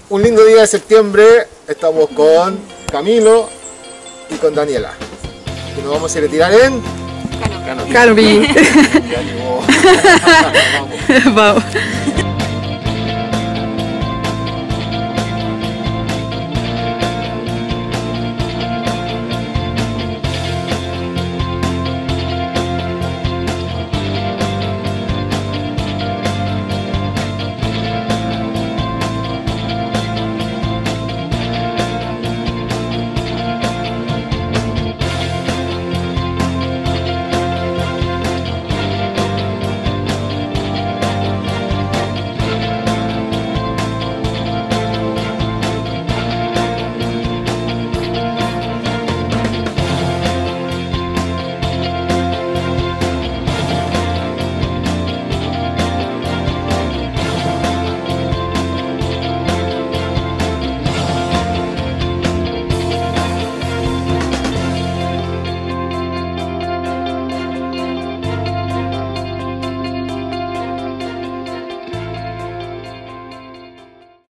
Un lindo día de septiembre, estamos con Camilo y con Daniela. Y nos vamos a retirar en... Canopy. Ya llegó. Vamos.